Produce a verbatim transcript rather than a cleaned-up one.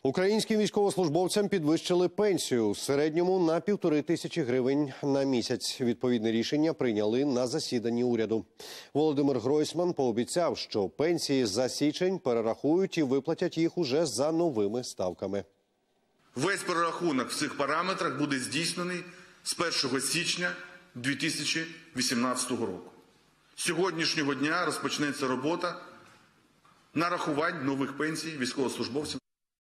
Українським військовослужбовцям підвищили пенсію в середньому на півтори тисячі гривень на місяць. Відповідне рішення прийняли на засіданні уряду. Володимир Гройсман пообіцяв, що пенсії за січень перерахують і виплатять їх уже за новими ставками. Весь перерахунок в цих параметрах буде здійснений з першого січня дві тисячі вісімнадцятого року. З сьогоднішнього дня розпочнеться робота нарахувань нових пенсій військовослужбовцям.